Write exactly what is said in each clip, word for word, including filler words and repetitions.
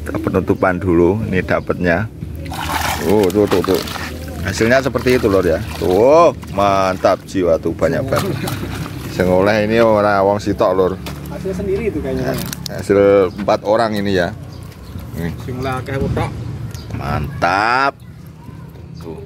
penutupan dulu. Ini dapatnya. Oh, tuh tuh tuh. Hasilnya seperti itu lor ya. Tuh, mantap jiwa tuh, banyak banget. Sing oleh ini orang wong sitok lor. Hasil sendiri itu kayaknya. Hasil empat orang ini ya. Nih. Sing lah akeh utok. Mantap. Tuh.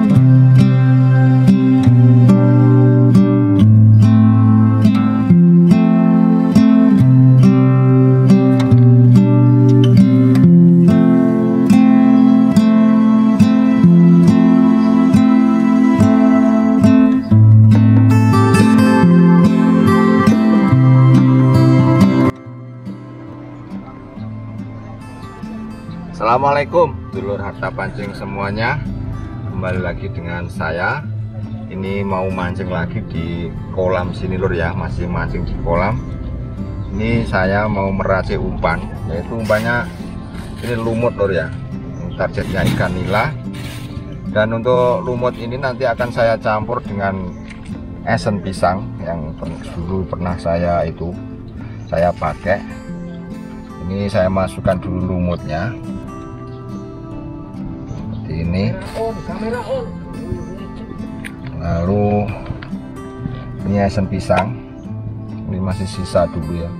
Assalamualaikum dulur harta pancing semuanya, kembali lagi dengan saya. Ini mau mancing lagi di kolam sini lur ya, masih mancing di kolam. Ini saya mau meracik umpan, yaitu umpannya ini lumut lur ya. Targetnya ikan nila. Dan untuk lumut ini nanti akan saya campur dengan esen pisang yang dulu pernah saya itu saya pakai. Ini saya masukkan dulu lumutnya. Ini lalu ini esen pisang, ini masih sisa dulu ya,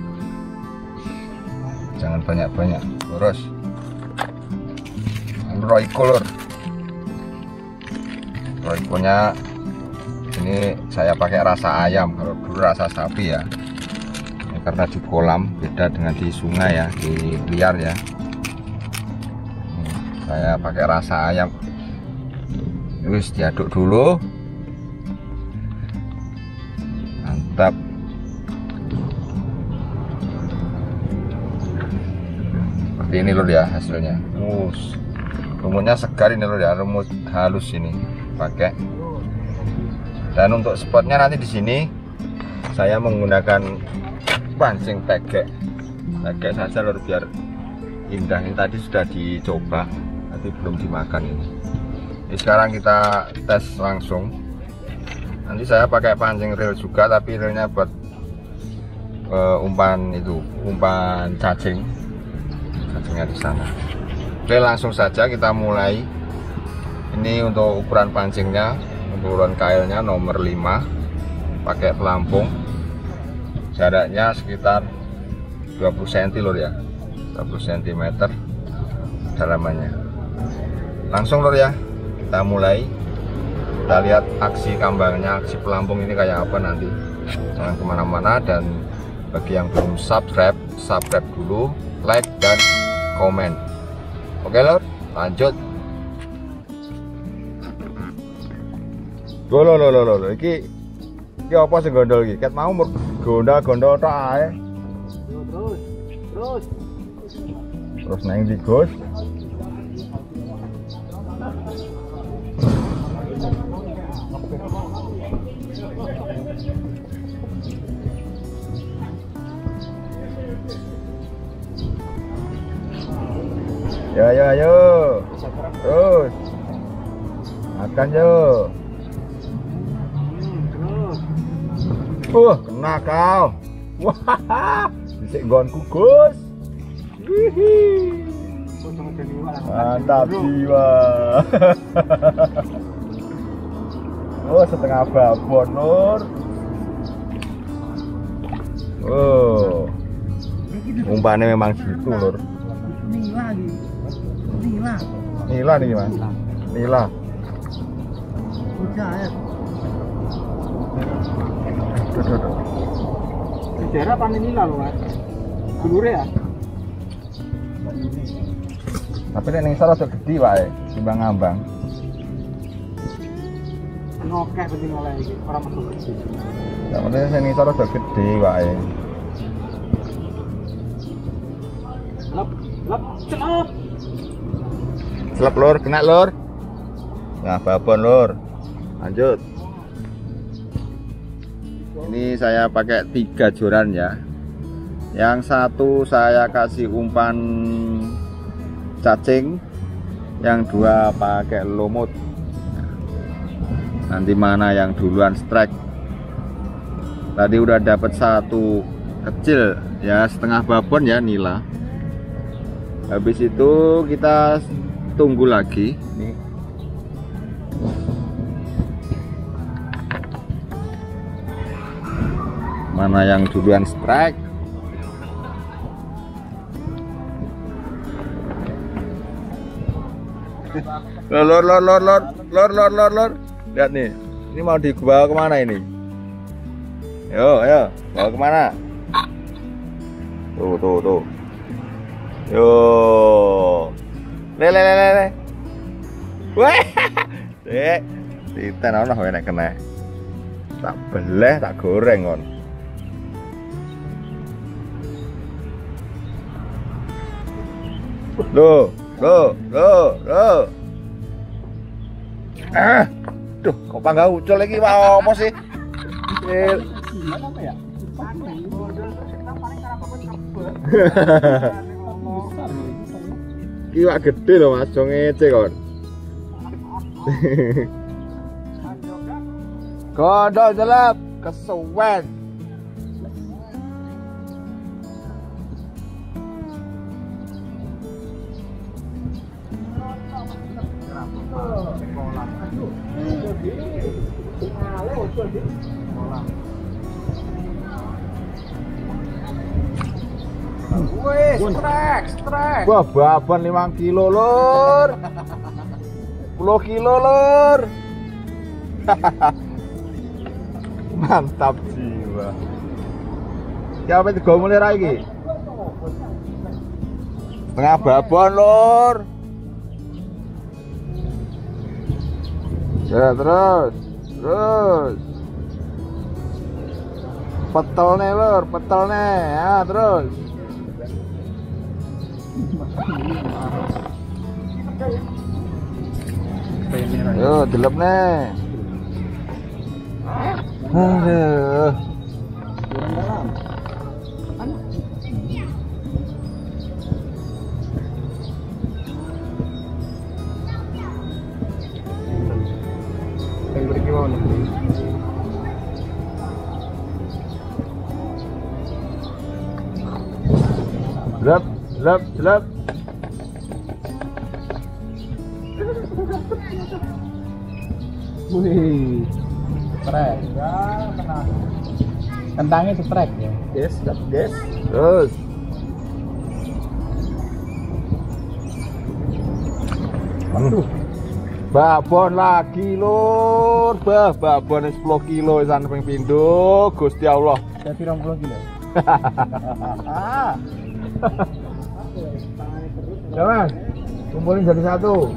jangan banyak-banyak. Terus roiko lor, roikonya ini saya pakai rasa ayam, kalau dulu rasa sapi ya. Ini karena di kolam beda dengan di sungai ya, di liar ya. Saya pakai rasa ayam. Terus diaduk dulu. Mantap. Seperti ini lho ya hasilnya. Us. Lumutnya segar ini lho ya, lumut halus ini pakai. Dan untuk spotnya nanti di sini saya menggunakan pancing tegek. Tegek saja lho biar indah. Ini tadi sudah dicoba, tapi belum dimakan ini. Jadi sekarang kita tes langsung. Nanti saya pakai pancing reel juga, tapi reelnya buat uh, umpan itu, umpan cacing. Cacingnya di sana. Oke, langsung saja kita mulai. Ini untuk ukuran pancingnya, ukuran kailnya nomor lima, pakai pelampung. Jaraknya sekitar dua puluh sentimeter lor ya, dua puluh sentimeter dalamannya. Langsung lor ya, kita mulai. Kita lihat aksi kambangnya, aksi pelampung ini kayak apa nanti. Jangan kemana-mana, dan bagi yang belum subscribe, subscribe dulu, like dan komen. Oke lor, lanjut. Loh loh loh loh loh, iki iki apa sih gondol iki? Ket mau gondol-gondol tok ae. Terus, terus. Terus neng di Gus. Ya ya yo. Terus. Makan yo. Uh, kena kau. Wah, bisik nggonku Gus. Hihi. Mantap jiwa. Oh, setengah babon lur. Oh, umpannya memang gitu lur. Nila nih. Nila. Nila nih mas. Nila. Udah ya. Tuh, tuh, tuh. Sejarah panen nila loh mas. Dulure ya. Tapi nek ning sore gede wae, timbang ngambang. Nokeh penting oleh iki, ora masuk gede. Ya penting ning sore gede wae. Lep, lep, celop. Selep lur, kena lur. Nah, babon lur. Lanjut. Ini saya pakai tiga joran ya. Yang satu saya kasih umpan cacing, yang dua pakai lumut. Nanti mana yang duluan strike. Tadi udah dapat satu kecil ya, setengah babon ya nila. Habis itu kita tunggu lagi nih. Mana yang duluan strike? Lor lor lor lor lor lor lor lor lor. Lihat nih, ini mau dibawa kemana ini? Yo, ayo, bawa kemana? Tuh, tuh, tuh. Yo, le le le le. Wah, dek, titen ono kowe nek kena. Tak beleh, tak goreng kon. Loh, loh, loh, loh. Ah, duh, kok pangga ucul lagi mau apa sih? Eh. Iwak gede loh Mas, jo ngece kon. Godol jelap, kesuwen. Wih, strek, strek. Wah, baban lima kilo lur. sepuluh kilo lur. Mantap jiwa. Siapa itu mulai lagi? Setengah babon lur. Ya terus, terus. Petelnya lur, petelnya. Ya terus. Yo, delep nih. Aduh. Yang berkilau nih. Delep, delep, delep. Wih, strek. Ya, tenang. Kentangnya strek ya. Yes, yes. Terus. Aduh. Babon lagi lur. Bah, babon sepuluh kilo san ping pindho, Gusti Allah. Jadi dua puluh kilo. Ya Mas, kumpulin jadi satu.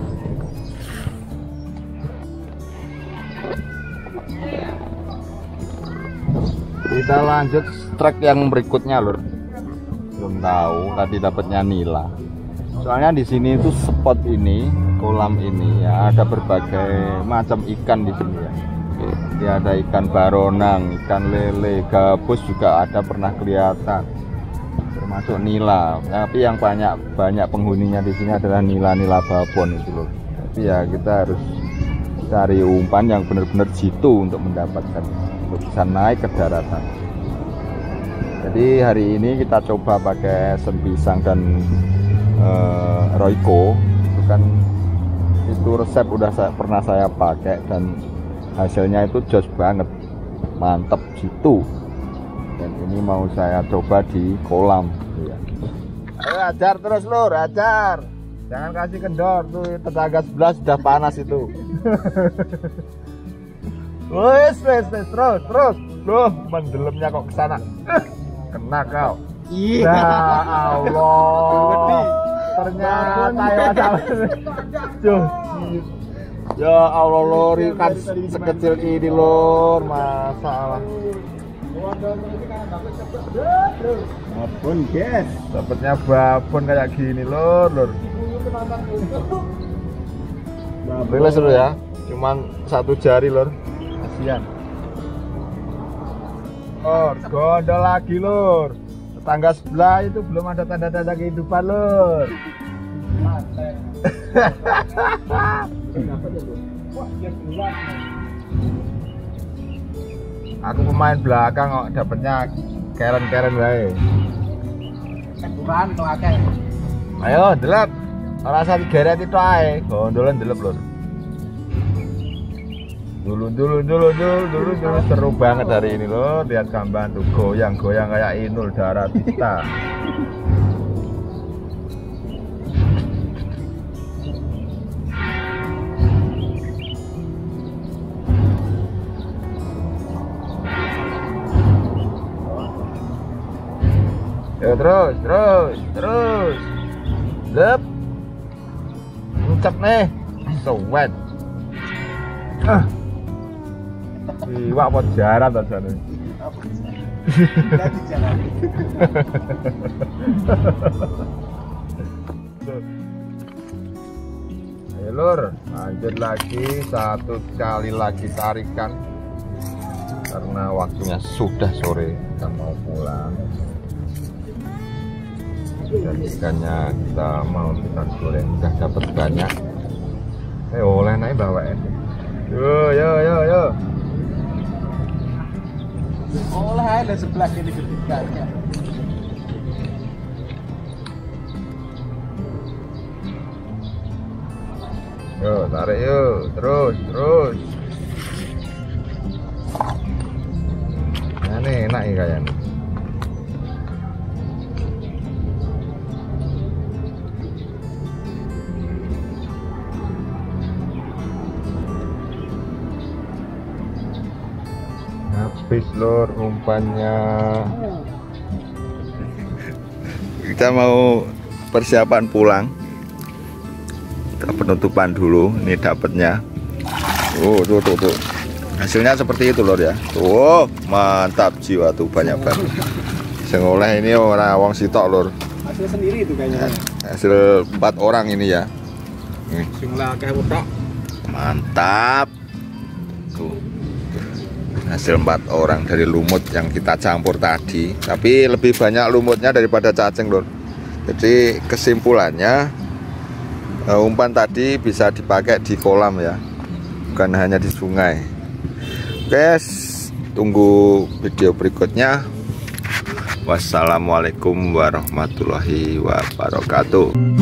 Kita lanjut trek yang berikutnya lur. Belum tahu, tadi dapatnya nila. Soalnya di sini itu spot ini, kolam ini ya ada berbagai macam ikan di sini ya. Jadi ada ikan baronang, ikan lele, gabus juga ada pernah kelihatan. Termasuk nila. Tapi yang banyak banyak penghuninya di sini adalah nila-nila babon itu loh. Tapi ya kita harus cari umpan yang benar-benar jitu untuk mendapatkan, untuk bisa naik ke daratan. Jadi hari ini kita coba pakai sen pisang dan uh, Royco. Itu kan itu resep udah saya, pernah saya pakai dan hasilnya itu jos banget, mantep jitu. Dan ini mau saya coba di kolam ya. Ayo ajar terus lur, ajar. Jangan kasih kendor tuh, tetangga sebelah sudah panas itu. Wes wes wes terus terus. Loh, mendelemnya kok ke sana. Kena kau. Iya. Ya Allah. Ternyata ya Duh. Ya Allah lur, ikan sekecil ini lur, masalah. Babon guys, dapatnya babon kayak gini lur lur. Rilis dulu ya, cuman satu jari lur. Kasihan. Lur, gondol lagi lur. Tetangga sebelah itu belum ada tanda-tanda kehidupan lur. Aku pemain belakang kok, dapatnya keren-keren wae. Bukan tuh akeh. Ayo delep. Ora usah digeret itu ae. Gondolan delep lur. Dulu dulu dulu dulu dulu dulu seru banget hari ini loh. Lihat Kamban tuh goyang-goyang kayak Inul Daratista. Yo terus, terus, terus. Lep. Ngucap nih. Sowet. Ah. Iwak apa jaran ta jane? Tadi jalan. Ayo lur, lanjut lagi satu kali lagi tarikan karena waktunya sudah sore, kita mau pulang. Dan ikannya kita mau kita goreng, udah dapat banyak. Eh oleh naik bawa ya. Yo yo yo yo. Oleh ada sebelah ini ketikanya. Yo tarik yuk, terus terus. Nah nih enak ya kayaknya. Habis lor umpannya. Kita mau persiapan pulang. Kita penutupan dulu. Ini dapatnya. Oh tuh tuh tuh. Hasilnya seperti itu lor ya. Tuh mantap jiwa tuh banyak banget. Sing oleh ini orang wong sitok lor. Hasil sendiri itu kayaknya. Hasil empat orang ini ya. Nih. Sing lah kayak utak. Mantap. Tuh. Hasil empat orang dari lumut yang kita campur tadi, tapi lebih banyak lumutnya daripada cacing lor. Jadi kesimpulannya umpan tadi bisa dipakai di kolam ya, bukan hanya di sungai. Guys, tunggu video berikutnya. Wassalamualaikum warahmatullahi wabarakatuh.